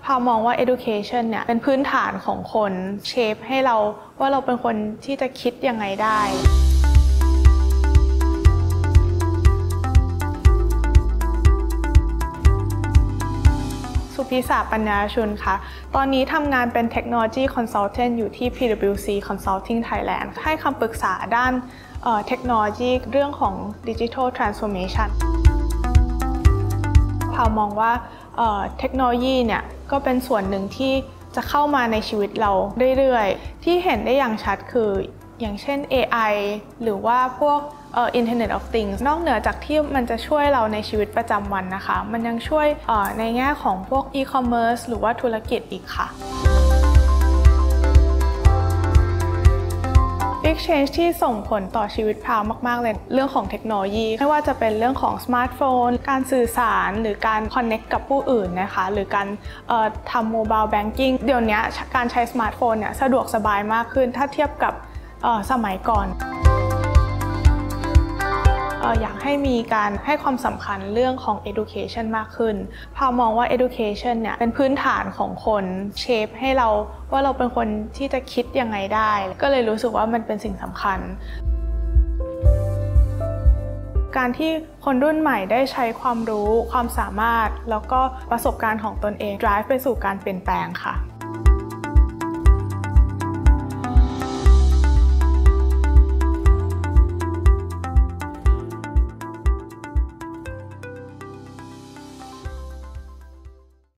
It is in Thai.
พามองว่า education เนี่ยเป็นพื้นฐานของคนเชฟให้เราว่าเราเป็นคนที่จะคิดยังไงได้สุพิสาปัญญาชุนค่ะตอนนี้ทำงานเป็น Technology Consultant อยู่ที่ PwC Consulting Thailand ให้คำปรึกษาด้านเทคโนโลยีเรื่องของ Digital Transformation พามองว่าเทคโนโลยีเนี่ยก็เป็นส่วนหนึ่งที่จะเข้ามาในชีวิตเราเรื่อยๆที่เห็นได้อย่างชัดคืออย่างเช่น AI หรือว่าพวกInternet of Things นอกเหนือจากที่มันจะช่วยเราในชีวิตประจำวันนะคะมันยังช่วยในแง่ของพวก e-commerce หรือว่าธุรกิจอีกค่ะ Big Change ที่ส่งผลต่อชีวิตพาวมากๆเลยเรื่องของเทคโนโลยีไม่ว่าจะเป็นเรื่องของสมาร์ทโฟนการสื่อสารหรือการ connect กับผู้อื่นนะคะหรือการทำ mobile banking เดี๋ยวนี้การใช้สมาร์ทโฟนเนี่ยสะดวกสบายมากขึ้นถ้าเทียบกับสมัยก่อนอยากให้มีการให้ความสำคัญเรื่องของ education มากขึ้นพามองว่า education เนี่ยเป็นพื้นฐานของคนเชฟให้เราว่าเราเป็นคนที่จะคิดยังไงได้ก็เลยรู้สึกว่ามันเป็นสิ่งสำคัญการที่คนรุ่นใหม่ได้ใช้ความรู้ความสามารถแล้วก็ประสบการณ์ของตนเอง drive ไปสู่การเปลี่ยนแปลงค่ะ